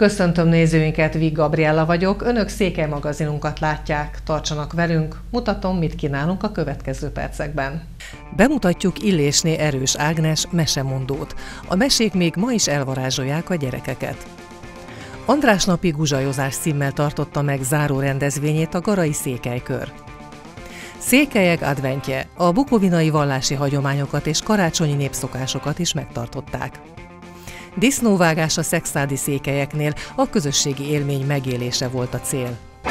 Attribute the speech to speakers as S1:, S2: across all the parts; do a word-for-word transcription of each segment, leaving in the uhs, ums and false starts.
S1: Köszöntöm nézőinket, Vig Gabriella vagyok, Önök Székely magazinunkat látják, tartsanak velünk, mutatom, mit kínálunk a következő percekben. Bemutatjuk Illésné Erős Ágnes mesemondót. A mesék még ma is elvarázsolják a gyerekeket. András napi guzsajozás címmel tartotta meg záró rendezvényét a Garai Székelykör. Székelyek adventje, a bukovinai vallási hagyományokat és karácsonyi népszokásokat is megtartották. Disznóvágás a szekszárdi székelyeknél, a közösségi élmény megélése volt a cél.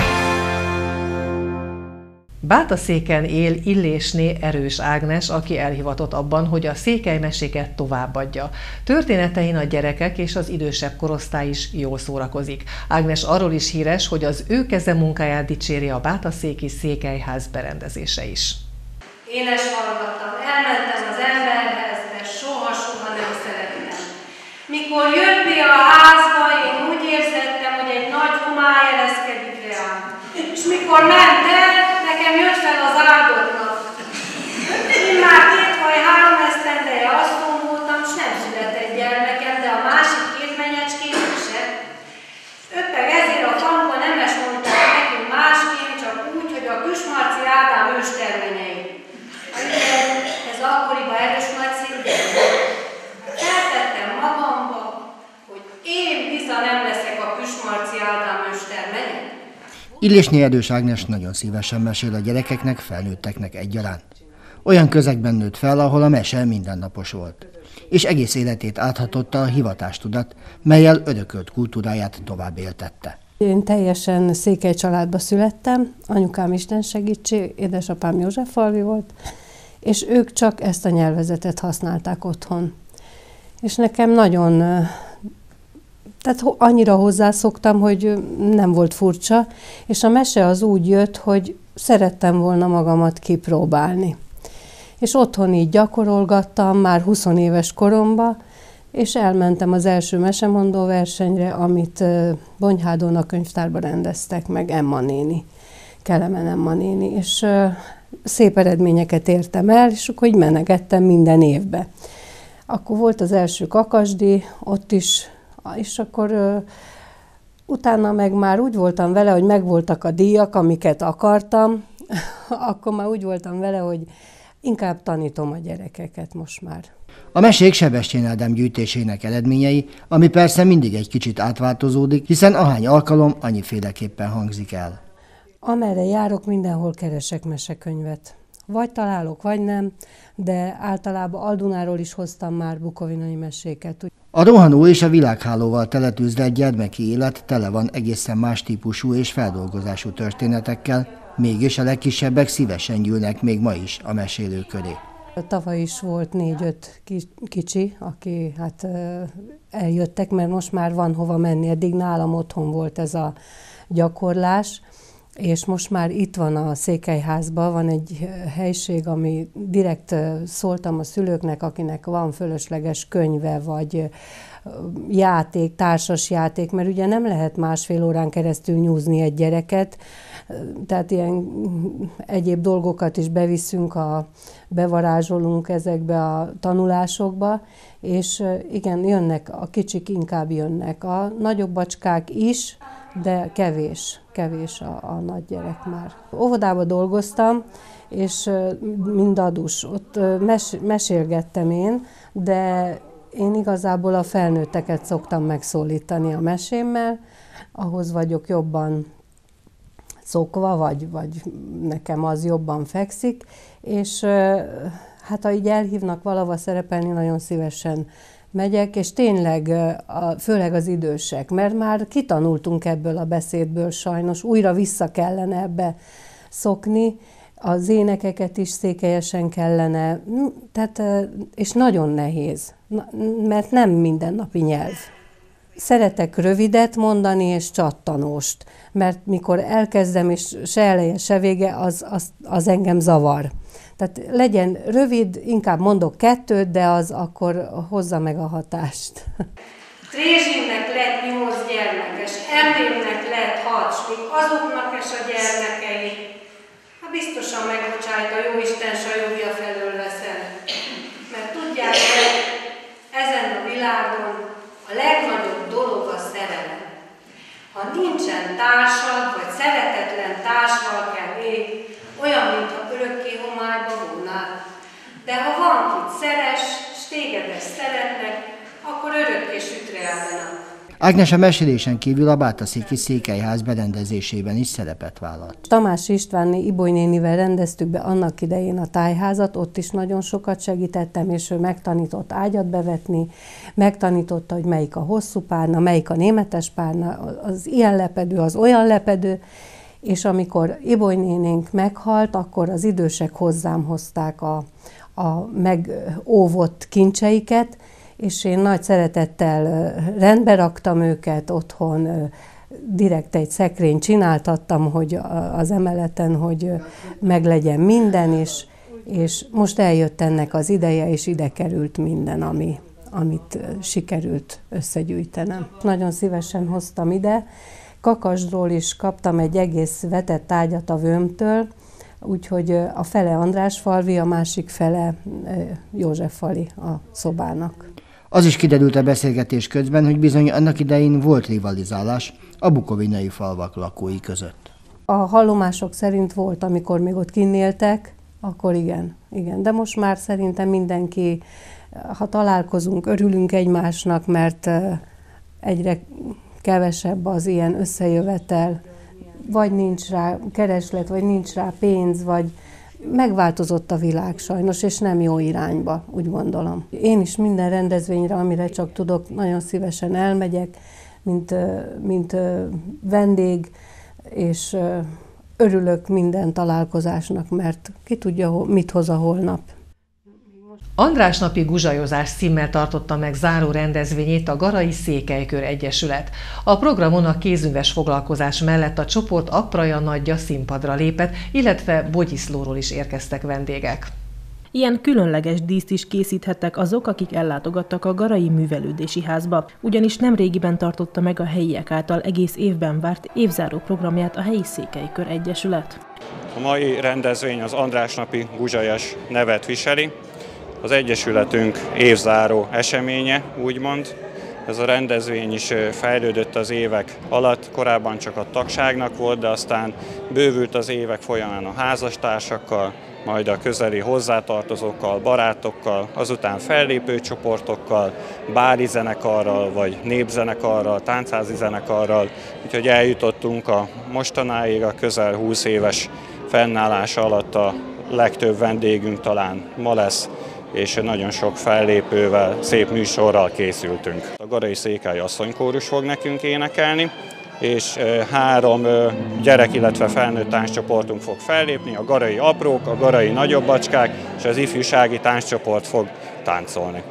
S1: Bátaszéken él Illésné Erős Ágnes, aki elhivatott abban, hogy a székelymeséket továbbadja. Történetein a gyerekek és az idősebb korosztály is jól szórakozik. Ágnes arról is híres, hogy az ő keze munkáját dicséri a bátaszéki székelyház berendezése is.
S2: Éles hallgattam, elmentem az emberhez, de soha-soha nem szerettem. Mikor jött be a házba, én úgy érzettem, hogy egy nagy homály ereszkedik rám. És mikor ment el, nekem jött fel az áldott nap. Én már két vagy három esztendeje asszony voltam, s nem született gyermekem, de a másik két menyecském se. Öppeg ezért a faluba nemes mondták nekünk másként, csak úgy, hogy a Küsmarci Ádám ősterményei. Ez akkoriban erős nagy szintén. Feltettem magamba, hogy én vissza nem leszek a Küsmarci Ádám őstermenye.
S3: Illésné Erős Ágnes nagyon szívesen mesél a gyerekeknek, felnőtteknek egyaránt. Olyan közegben nőtt fel, ahol a mese mindennapos volt, és egész életét áthatotta a hivatástudat, mellyel örökölt kultúráját tovább éltette.
S4: Én teljesen székely családba születtem, anyukám Isten segítség, édesapám Józseffalvi volt, és ők csak ezt a nyelvezetet használták otthon. És nekem nagyon, tehát annyira hozzászoktam, hogy nem volt furcsa, és a mese az úgy jött, hogy szerettem volna magamat kipróbálni. És otthon így gyakorolgattam már húsz éves koromban, és elmentem az első mesemondó versenyre, amit Bonyhádon a könyvtárban rendeztek meg, Emma néni, Kelemen Emma néni, és szép eredményeket értem el, és akkor így menegettem minden évbe. Akkor volt az első kakasdi, ott is, és akkor uh, utána meg már úgy voltam vele, hogy megvoltak a díjak, amiket akartam, akkor már úgy voltam vele, hogy inkább tanítom a gyerekeket most már.
S3: A mesék Sebestyén Ádám gyűjtésének eredményei, ami persze mindig egy kicsit átváltozódik, hiszen ahány alkalom, annyiféleképpen hangzik el.
S4: Amerre járok, mindenhol keresek mesekönyvet. Vagy találok, vagy nem, de általában Aldunáról is hoztam már bukovinai meséket.
S3: A rohanó és a világhálóval teletűzdelt gyermeki élet tele van egészen más típusú és feldolgozású történetekkel, mégis a legkisebbek szívesen gyűlnek még ma is a mesélő köré.
S4: Tavaly is volt négy-öt kicsi, aki hát eljöttek, mert most már van hova menni. Eddig nálam otthon volt ez a gyakorlás, és most már itt van a Székelyházban, van egy helység, ami direkt szóltam a szülőknek, akinek van fölösleges könyve, vagy játék, társas játék, mert ugye nem lehet másfél órán keresztül nyúzni egy gyereket, tehát ilyen egyéb dolgokat is beviszünk, a, bevarázsolunk ezekbe a tanulásokba, és igen, jönnek, a kicsik inkább jönnek, a nagyobb bacskák is, de kevés, kevés a, a nagy gyerek már. Óvodában dolgoztam, és mind adus, ott mes, mesélgettem én, de én igazából a felnőtteket szoktam megszólítani a mesémmel, ahhoz vagyok jobban szokva, vagy, vagy nekem az jobban fekszik, és hát ha így elhívnak valahova szerepelni, nagyon szívesen megyek, és tényleg, főleg az idősek, mert már kitanultunk ebből a beszédből sajnos, újra vissza kellene ebbe szokni, az énekeket is székelyesen kellene, tehát, és nagyon nehéz, mert nem mindennapi nyelv. Szeretek rövidet mondani és csattanóst, mert mikor elkezdem, és se eleje, se vége, az, az, az engem zavar. Tehát legyen rövid, inkább mondok kettőt, de az akkor hozza meg a hatást.
S2: Trézsimnek lett nyolc gyermekes, Emlémnek lett hat, s még azoknak es a gyermekei. Hát biztosan megbocsájt a Jóisten, s a jobbja felől veszel. Mert tudják, hogy ezen a világon a legnagyobb dolog a szerelem. Ha nincsen társad, vagy szeretetlen társval kell élni, olyan, mintha örökké homályba volnál. De ha van, kit szeres, s téged ezt szeretnek, akkor örökké sütre állnak.
S3: Ágnes a mesélésen kívül a Bátaszéki Székelyház berendezésében is szerepet vállalt.
S4: Tamás Istvánné Iboly nénivel rendeztük be annak idején a tájházat, ott is nagyon sokat segítettem, és ő megtanított ágyat bevetni, megtanította, hogy melyik a hosszú párna, melyik a németes párna, az ilyen lepedő, az olyan lepedő, és amikor Iboly nénénk meghalt, akkor az idősek hozzám hozták a, a megóvott kincseiket, és én nagy szeretettel rendbe raktam őket otthon, direkt egy szekrényt csináltattam, hogy az emeleten, hogy meglegyen minden, és, és most eljött ennek az ideje, és ide került minden, ami, amit sikerült összegyűjtenem. Nagyon szívesen hoztam ide. Kakasdról is kaptam egy egész vetett ágyat a vőmtől, úgyhogy a fele Andrásfalvi, a másik fele Józseffali a szobának.
S3: Az is kiderült a beszélgetés közben, hogy bizony annak idején volt rivalizálás a bukovinai falvak lakói között.
S4: A hallomások szerint volt, amikor még ott kinn éltek, akkor igen, igen. De most már szerintem mindenki, ha találkozunk, örülünk egymásnak, mert egyre kevesebb az ilyen összejövetel, vagy nincs rá kereslet, vagy nincs rá pénz, vagy megváltozott a világ sajnos, és nem jó irányba, úgy gondolom. Én is minden rendezvényre, amire csak tudok, nagyon szívesen elmegyek, mint, mint vendég, és örülök minden találkozásnak, mert ki tudja, mit hoz a holnap.
S1: András napi guzsajozás címmel tartotta meg záró rendezvényét a Garai Székelykör Egyesület. A programon a kézműves foglalkozás mellett a csoport Apraja nagyja színpadra lépett, illetve Bogyiszlóról is érkeztek vendégek.
S5: Ilyen különleges díszt is készíthettek azok, akik ellátogattak a Garai Művelődési Házba, ugyanis nemrégiben tartotta meg a helyiek által egész évben várt évzáró programját a helyi Székelykör Egyesület.
S6: A mai rendezvény az András napi guzsajos nevet viseli. Az Egyesületünk évzáró eseménye, úgymond. Ez a rendezvény is fejlődött az évek alatt, korábban csak a tagságnak volt, de aztán bővült az évek folyamán a házastársakkal, majd a közeli hozzátartozókkal, barátokkal, azután fellépő csoportokkal, bári zenekarral, vagy népzenekarral, táncházi zenekarral, úgyhogy eljutottunk a mostanáig, a közel húsz éves fennállása alatt a legtöbb vendégünk talán ma lesz, és nagyon sok fellépővel, szép műsorral készültünk. A Garai Székely asszonykórus fog nekünk énekelni, és három gyerek, illetve felnőtt tánccsoportunk fog fellépni, a garai aprók, a garai nagyobb bacskák, és az ifjúsági tánccsoport fog táncolni.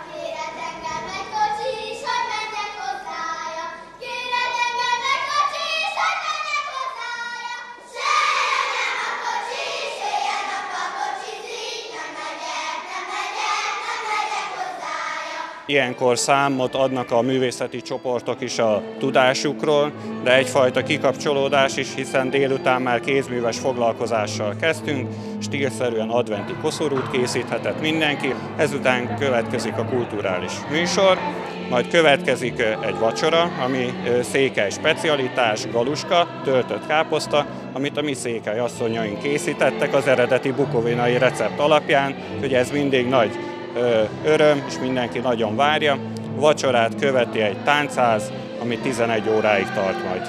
S6: Ilyenkor számot adnak a művészeti csoportok is a tudásukról, de egyfajta kikapcsolódás is, hiszen délután már kézműves foglalkozással kezdtünk, stílszerűen adventi koszorút készíthetett mindenki, ezután következik a kulturális műsor, majd következik egy vacsora, ami székely specialitás, galuska, töltött káposzta, amit a mi székely asszonyaink készítettek az eredeti bukovinai recept alapján, hogy ez mindig nagy öröm, és mindenki nagyon várja. Vacsorát követi egy táncház, ami tizenegy óráig tart majd.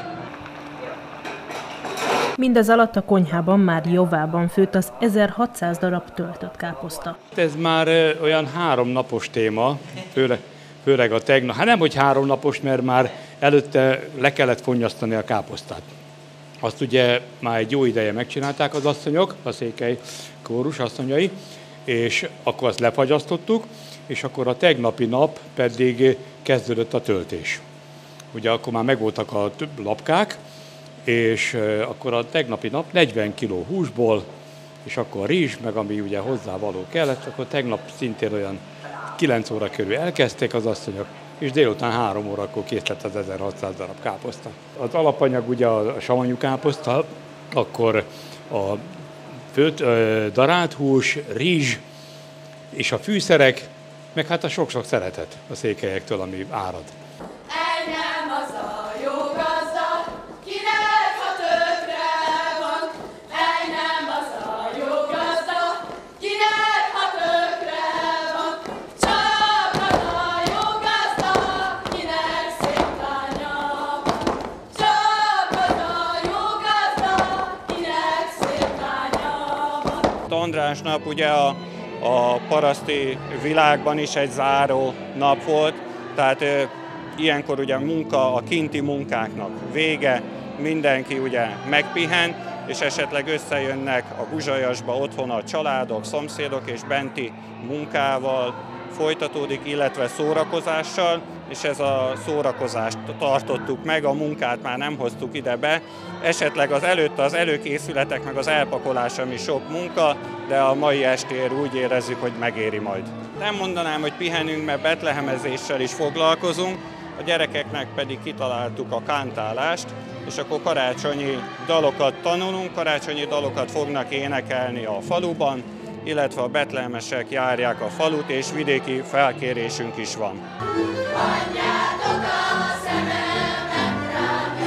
S5: Mindez alatt a konyhában már jóvában főtt az ezerhatszáz darab töltött káposzta.
S7: Ez már olyan háromnapos téma, főleg, főleg a tegnap. Hát nem, hogy háromnapos, mert már előtte le kellett fonnyasztani a káposztát. Azt ugye már egy jó ideje megcsinálták az asszonyok, a székely kórus asszonyai, és akkor azt lefagyasztottuk, és akkor a tegnapi nap pedig kezdődött a töltés. Ugye akkor már megvoltak a lapkák, és akkor a tegnapi nap negyven kiló húsból, és akkor rizs, meg ami ugye hozzávaló kellett, akkor tegnap szintén olyan kilenc óra körül elkezdték az asszonyok, és délután három órakor kész lett az ezerhatszáz darab káposzta. Az alapanyag ugye a savanyú káposzta, akkor a főtt, darált hús, rizs és a fűszerek, meg hát a sok-sok szeretet a székelyektől, ami árad.
S8: Egy nem az a jó gazda,
S6: András nap ugye a, a paraszti világban is egy záró nap volt, tehát e, ilyenkor ugye munka, a kinti munkáknak vége, mindenki ugye megpihen, és esetleg összejönnek a Guzsajasba otthon a családok, szomszédok, és benti munkával folytatódik, illetve szórakozással, és ez a szórakozást tartottuk meg, a munkát már nem hoztuk ide be. Esetleg az előtt az előkészületek, meg az elpakolás, ami sok munka, de a mai estér úgy érezzük, hogy megéri majd. Nem mondanám, hogy pihenünk, mert betlehemezéssel is foglalkozunk, a gyerekeknek pedig kitaláltuk a kántálást, és akkor karácsonyi dalokat tanulunk, karácsonyi dalokat fognak énekelni a faluban, illetve a betlehemesek járják a falut, és vidéki felkérésünk is van.
S8: Adjátok a szememet rám,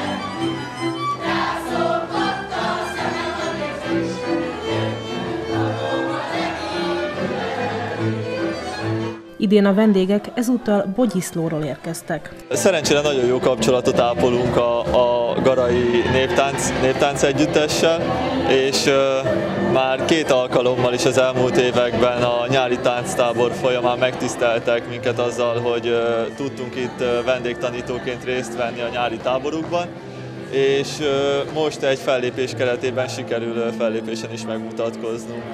S8: rászokott a szemem a nézés, adom az
S5: Idén a vendégek ezúttal Bogyiszlóról érkeztek.
S9: Szerencsére nagyon jó kapcsolatot ápolunk a, a garai néptánc, néptánc együttessel, és uh, már két alkalommal is az elmúlt években a nyári tánctábor folyamán megtiszteltek minket azzal, hogy uh, tudtunk itt uh, vendégtanítóként részt venni a nyári táborukban, és uh, most egy fellépés keretében sikerül uh, fellépésen is megmutatkoznunk.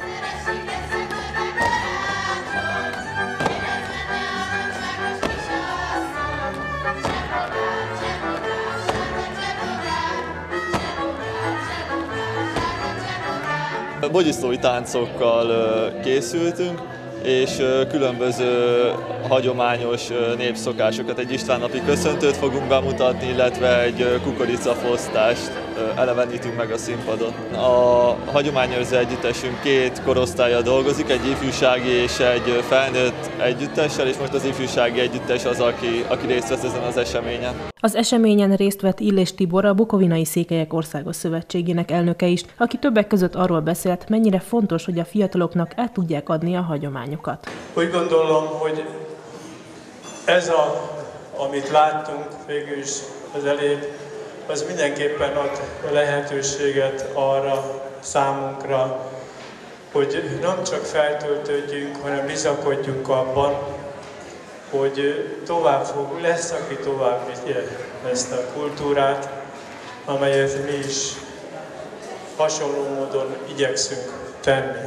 S9: Bogyiszlói táncokkal készültünk, és különböző hagyományos népszokásokat, egy István-napi köszöntőt fogunk bemutatni, illetve egy kukoricafosztást elevenítünk meg a színpadon. A hagyományőrző együttesünk két korosztállyal dolgozik, egy ifjúsági és egy felnőtt együttessel, és most az ifjúsági együttes az, aki, aki részt vesz ezen az eseményen.
S5: Az eseményen részt vett Illés Tibor, a Bukovinai Székelyek Országos Szövetségének elnöke is, aki többek között arról beszélt, mennyire fontos, hogy a fiataloknak át tudják adni a hagyományokat.
S10: Úgy gondolom, hogy ez, a, amit láttunk végül is az elég, az mindenképpen ad lehetőséget arra számunkra, hogy nem csak feltöltődjünk, hanem bizakodjunk abban, hogy tovább fog, lesz, aki tovább vigye ezt a kultúrát, amelyet mi is hasonló módon igyekszünk tenni.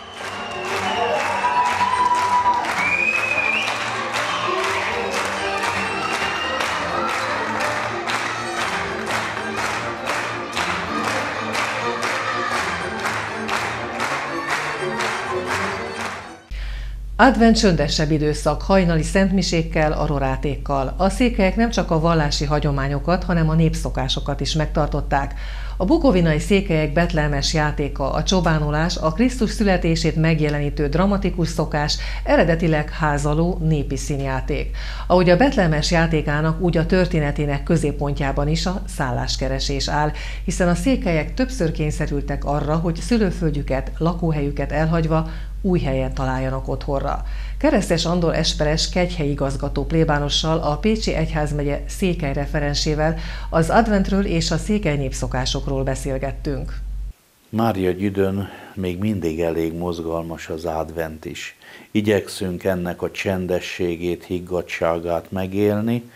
S1: Advent csöndesebb időszak, hajnali szentmisékkel, arorátékkal. A székelyek nem csak a vallási hagyományokat, hanem a népszokásokat is megtartották. A bukovinai székelyek betlehemes játéka, a csobánolás, a Krisztus születését megjelenítő dramatikus szokás, eredetileg házaló népi színjáték. Ahogy a betlehemes játékának, úgy a történetének középpontjában is a szálláskeresés áll, hiszen a székelyek többször kényszerültek arra, hogy szülőföldjüket, lakóhelyüket elhagyva új helyen találjanak otthonra. Keresztes Andor Esperes kegyhelyi igazgató plébánossal, a Pécsi Egyházmegye székely referensével az adventről és a székely népszokásokról beszélgettünk.
S11: Máriagyüdön még mindig elég mozgalmas az advent is. Igyekszünk ennek a csendességét, higgadtságát megélni.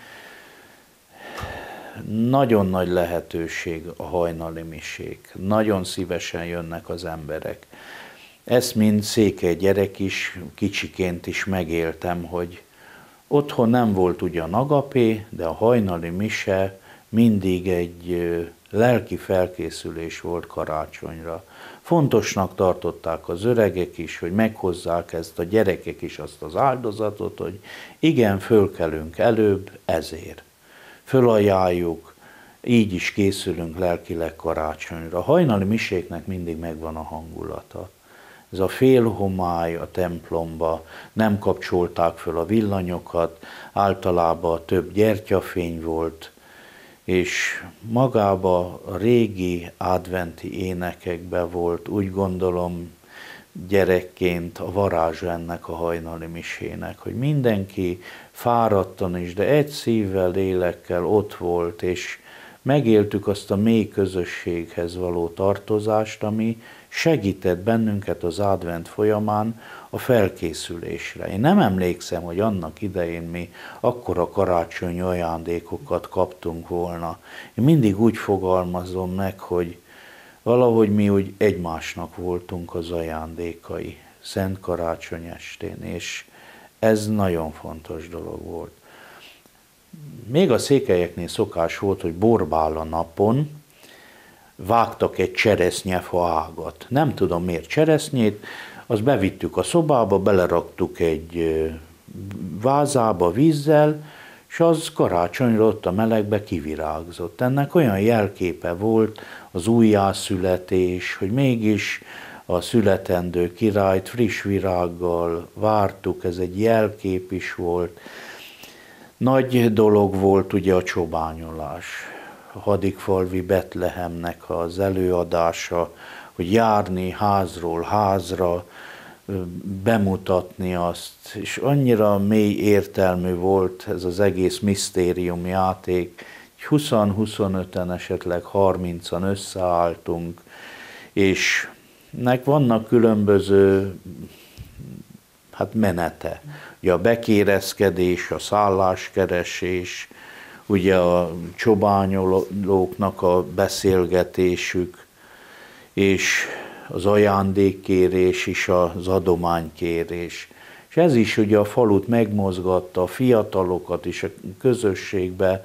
S11: Nagyon nagy lehetőség a hajnali misék. Nagyon szívesen jönnek az emberek. Ezt mind székely gyerek is, kicsiként is megéltem, hogy otthon nem volt ugyan agapé, de a hajnali mise mindig egy lelki felkészülés volt karácsonyra. Fontosnak tartották az öregek is, hogy meghozzák ezt a gyerekek is azt az áldozatot, hogy igen, fölkelünk előbb ezért. Fölajánljuk, így is készülünk lelkileg karácsonyra. A hajnali miséknek mindig megvan a hangulata. Ez a félhomály a templomba, nem kapcsolták föl a villanyokat, általában több gyertyafény volt, és magába a régi adventi énekekben volt, úgy gondolom gyerekként a varázsa ennek a hajnali misének, hogy mindenki fáradtan is, de egy szívvel, lélekkel ott volt, és megéltük azt a mély közösséghez való tartozást, ami segített bennünket az advent folyamán a felkészülésre. Én nem emlékszem, hogy annak idején mi akkora karácsonyi ajándékokat kaptunk volna. Én mindig úgy fogalmazom meg, hogy valahogy mi úgy egymásnak voltunk az ajándékai Szent Karácsony estén, és ez nagyon fontos dolog volt. Még a székelyeknél szokás volt, hogy borbála napon vágtak egy cseresznyefa ágat. Nem tudom miért cseresznyét, azt bevittük a szobába, beleraktuk egy vázába vízzel, és az karácsonyra ott a melegbe kivirágzott. Ennek olyan jelképe volt az újjászületés, hogy mégis a születendő királyt friss virággal vártuk, ez egy jelkép is volt. Nagy dolog volt ugye a csobányolás, a hadikfalvi Betlehemnek az előadása, hogy járni házról házra, bemutatni azt, és annyira mély értelmű volt ez az egész misztérium játék, húsz-huszonöten, esetleg harmincan összeálltunk, és nek vannak különböző hát menete. Ugye a bekérezkedés, a szálláskeresés, ugye a csobányolóknak a beszélgetésük, és az ajándékkérés is, az adománykérés. És ez is ugye a falut megmozgatta, a fiatalokat is a közösségbe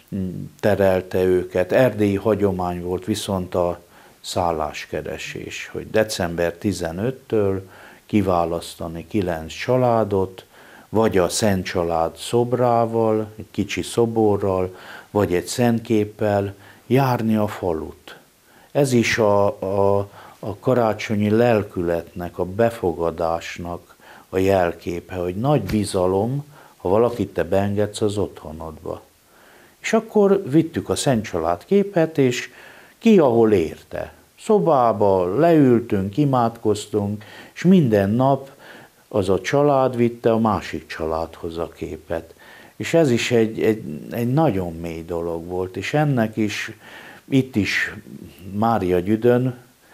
S11: terelte őket. Erdélyi hagyomány volt viszont a szálláskeresés, hogy december tizenötödikétől kiválasztani kilenc családot, vagy a Szent Család szobrával, egy kicsi szoborral, vagy egy szentképpel járni a falut. Ez is a, a, a karácsonyi lelkületnek, a befogadásnak a jelképe, hogy nagy bizalom, ha valakit te beengedsz az otthonodba. És akkor vittük a Szent Család képet, és ki ahol érte. Szobába leültünk, imádkoztunk, és minden nap az a család vitte a másik családhoz a képet. És ez is egy, egy, egy nagyon mély dolog volt, és ennek is, itt is Máriagyüdön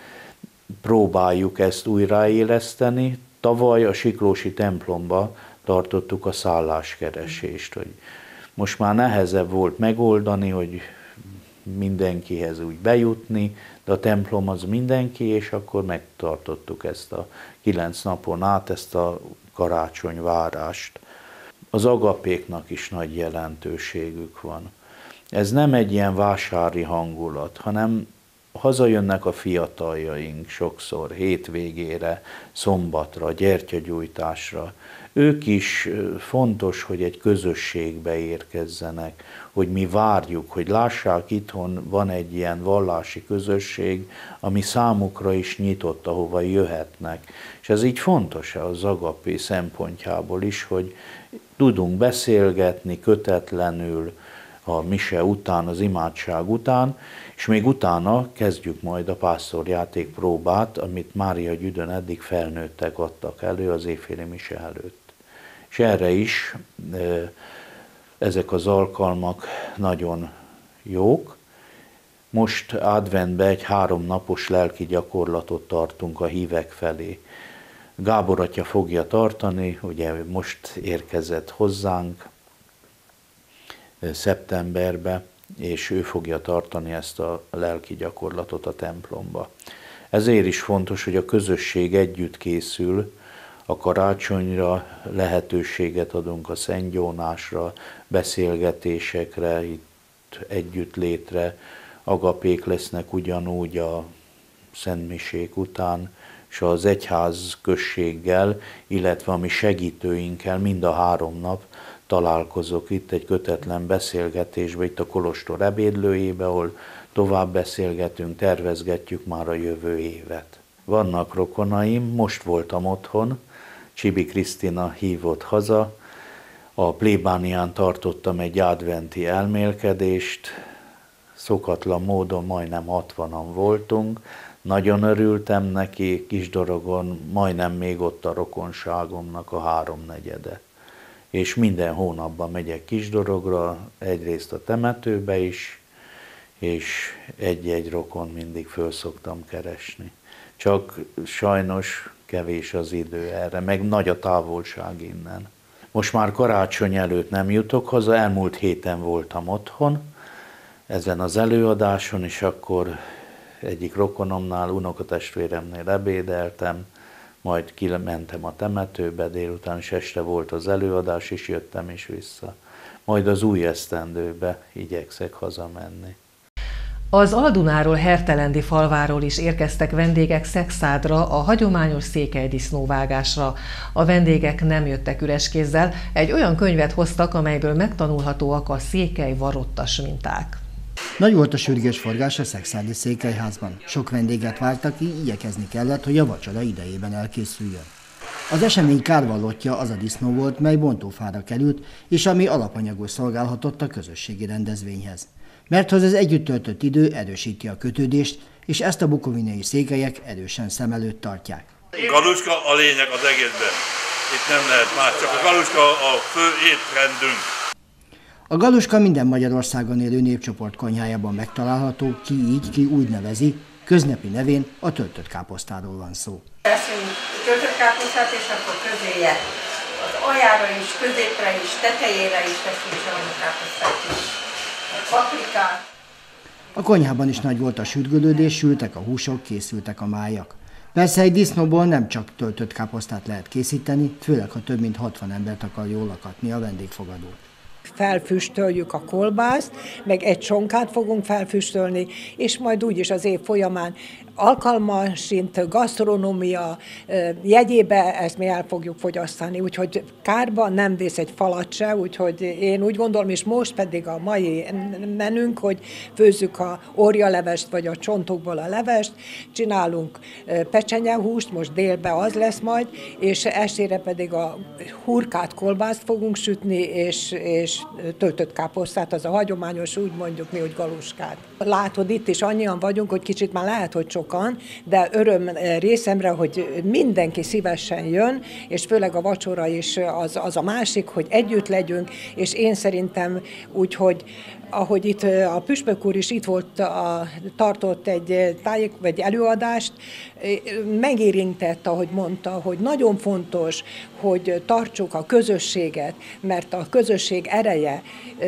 S11: próbáljuk ezt újraéleszteni. Tavaly a Siklósi templomba tartottuk a szálláskeresést, hogy most már nehezebb volt megoldani, hogy mindenkihez úgy bejutni, de a templom az mindenki, és akkor megtartottuk ezt a kilenc napon át, ezt a karácsonyvárást. Az agapéknak is nagy jelentőségük van. Ez nem egy ilyen vásári hangulat, hanem hazajönnek a fiataljaink sokszor hétvégére, szombatra, gyertyagyújtásra. Ők is fontos, hogy egy közösségbe érkezzenek, hogy mi várjuk, hogy lássák, itthon van egy ilyen vallási közösség, ami számukra is nyitott, ahova jöhetnek. És ez így fontos az agapé szempontjából is, hogy tudunk beszélgetni kötetlenül a mise után, az imádság után, és még utána kezdjük majd a pásztorjáték próbát, amit Máriagyüdön eddig felnőttek adtak elő az éjféli mise előtt. És erre is ezek az alkalmak nagyon jók. Most adventben egy háromnapos lelki gyakorlatot tartunk a hívek felé. Gábor atya fogja tartani, ugye most érkezett hozzánk szeptemberbe, és ő fogja tartani ezt a lelki gyakorlatot a templomba. Ezért is fontos, hogy a közösség együtt készül, a karácsonyra lehetőséget adunk a szentgyónásra, beszélgetésekre, itt együttlétre, agapék lesznek ugyanúgy a szentmisék után, és az egyház községgel, illetve a mi segítőinkkel mind a három nap találkozok itt egy kötetlen beszélgetésbe, itt a kolostor ebédlőjébe, ahol tovább beszélgetünk, tervezgetjük már a jövő évet. Vannak rokonaim, most voltam otthon, Csibi Krisztina hívott haza, a plébánián tartottam egy adventi elmélkedést, szokatlan módon majdnem hatvanan voltunk, nagyon örültem neki, Kisdorogon, majdnem még ott a rokonságomnak a háromnegyede. És minden hónapban megyek Kisdorogra, egyrészt a temetőbe is, és egy-egy rokon mindig föl szoktam keresni. Csak sajnos kevés az idő erre, meg nagy a távolság innen. Most már karácsony előtt nem jutok haza, elmúlt héten voltam otthon, ezen az előadáson, és akkor egyik rokonomnál, unokatestvéremnél ebédeltem, majd kimentem a temetőbe, délután és este volt az előadás, és jöttem is vissza. Majd az új esztendőbe igyekszek hazamenni.
S1: Az Aldunáról, Hertelendi falváról is érkeztek vendégek Szekszádra a hagyományos székely disznóvágásra. A vendégek nem jöttek üres kézzel, egy olyan könyvet hoztak, amelyből megtanulhatóak a székely varottas minták.
S3: Nagy volt a sürgős forgás a szekszárdi székelyházban. Sok vendéget vártak, így igyekezni kellett, hogy a vacsora idejében elkészüljön. Az esemény kárvallottja az a disznó volt, mely bontófára került, és ami alapanyagul szolgálhatott a közösségi rendezvényhez. Mert az együtt töltött idő erősíti a kötődést, és ezt a bukovinai székelyek erősen szem előtt tartják.
S12: Galuska a lényeg az egészben. Itt nem lehet más, csak a galuska a fő étrendünk.
S3: A galuska minden Magyarországon élő népcsoport konyhájában megtalálható, ki így, ki úgy nevezi, köznapi nevén a töltött káposztáról van szó.
S13: Teszünk töltött káposztát, és akkor közéje az aljára is, középre is, tetejére is teszünk káposztát is. Paprikát.
S3: A konyhában is nagy volt a sürgölődés, sültek a húsok, készültek a májak. Persze egy disznóból nem csak töltött káposztát lehet készíteni, főleg ha több mint hatvan embert akar jól lakatni a vendégfogadó.
S14: Felfüstöljük a kolbászt, meg egy csonkát fogunk felfüstölni, és majd úgyis az év folyamán alkalmasint gasztronómia jegyébe ezt mi el fogjuk fogyasztani, úgyhogy kárba nem vész egy falat se, úgyhogy én úgy gondolom, és most pedig a mai menünk, hogy főzzük a orjalevest, vagy a csontokból a levest, csinálunk pecsenyehúst, most délben az lesz majd, és estére pedig a hurkát kolbászt fogunk sütni, és, és töltött káposztát, az a hagyományos, úgy mondjuk mi, hogy galuskát. Látod, itt is annyian vagyunk, hogy kicsit már lehet, hogy sokan, de öröm részemre, hogy mindenki szívesen jön, és főleg a vacsora is az, az a másik, hogy együtt legyünk, és én szerintem úgy, hogy ahogy itt a püspök úr is itt volt, a, tartott egy tájék, vagy előadást, megérintett, ahogy mondta, hogy nagyon fontos, hogy tartsuk a közösséget, mert a közösség ereje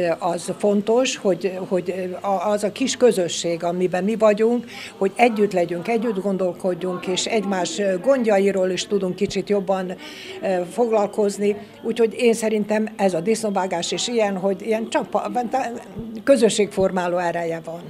S14: az fontos, hogy, hogy az a kis közösség, amiben mi vagyunk, hogy együtt legyünk, együtt gondolkodjunk, és egymás gondjairól is tudunk kicsit jobban foglalkozni. Úgyhogy én szerintem ez a disznóvágás is ilyen, hogy ilyen csak közösségformáló ereje van.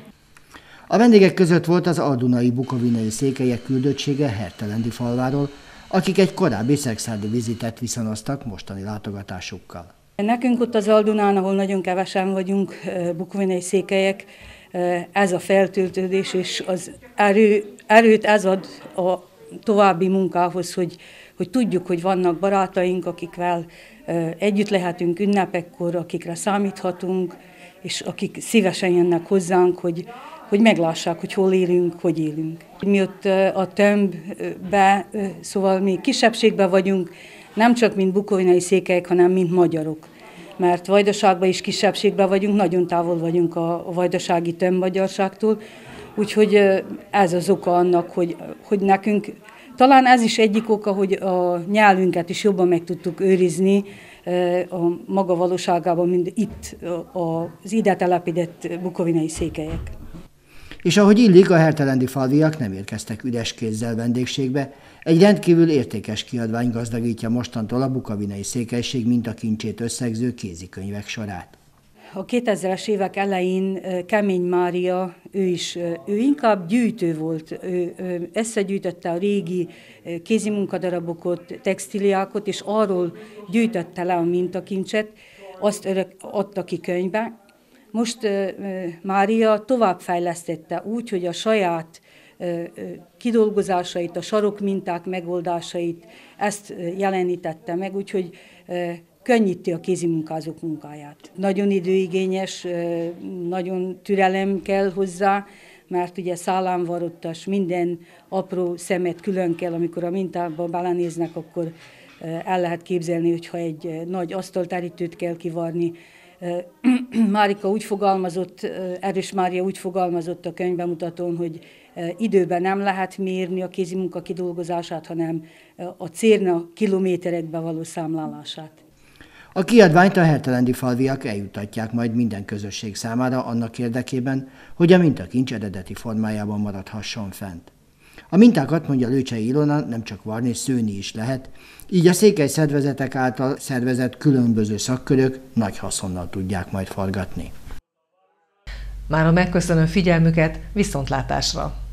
S3: A vendégek között volt az aldunai bukovinai székelyek küldöttsége Hertelendi falváról, akik egy korábbi szekszárdi vizitet viszonoztak mostani látogatásukkal.
S15: Nekünk ott az Aldunán, ahol nagyon kevesen vagyunk, bukovinai székelyek, ez a feltöltődés és az erő, erőt ez ad a további munkához, hogy, hogy tudjuk, hogy vannak barátaink, akikvel együtt lehetünk ünnepekkor, akikre számíthatunk, és akik szívesen jönnek hozzánk, hogy, hogy meglássák, hogy hol élünk, hogy élünk. Mi ott a tömbbe, szóval mi kisebbségben vagyunk, nem csak mint bukovinai székelyek, hanem mint magyarok. Mert Vajdaságban is kisebbségben vagyunk, nagyon távol vagyunk a, a vajdasági tömbmagyarságtól, úgyhogy ez az oka annak, hogy, hogy nekünk, talán ez is egyik oka, hogy a nyelvünket is jobban meg tudtuk őrizni a maga valóságában, mint itt az ide telepített bukovinai székelyek.
S3: És ahogy illik, a hertelendi falviak nem érkeztek üres kézzel vendégségbe, egy rendkívül értékes kiadvány gazdagítja mostantól a bukovinai székelység mintakincsét összegző kézikönyvek sorát.
S15: A kétezres évek elején Kemény Mária, ő is, ő inkább gyűjtő volt, ő összegyűjtötte a régi kézimunkadarabokat, textiliákat, és arról gyűjtötte le a mintakincset, azt örök, adta ki könyvbe. Most Mária továbbfejlesztette úgy, hogy a saját kidolgozásait, a sarokminták megoldásait, ezt jelenítette meg, úgyhogy könnyíti a kézimunkázók munkáját. Nagyon időigényes, nagyon türelem kell hozzá, mert ugye szálánvarottas, minden apró szemet külön kell, amikor a mintába belenéznek, akkor el lehet képzelni, hogyha egy nagy asztalterítőt kell kivarni, Márika úgy fogalmazott, Erős Mária úgy fogalmazott a könyvbemutatón, hogy időben nem lehet mérni a kézimunka kidolgozását, hanem a cérna kilométerekbe való számlálását.
S3: A kiadványt a hertelendi falviak eljutatják majd minden közösség számára annak érdekében, hogy a mintakincs eredeti formájában maradhasson fent. A mintákat, mondja Lőcsei Ilona, nem csak varni, szőni is lehet, így a székely szervezetek által szervezett különböző szakkörök nagy haszonnal tudják majd forgatni.
S1: Mára megköszönöm figyelmüket, viszontlátásra!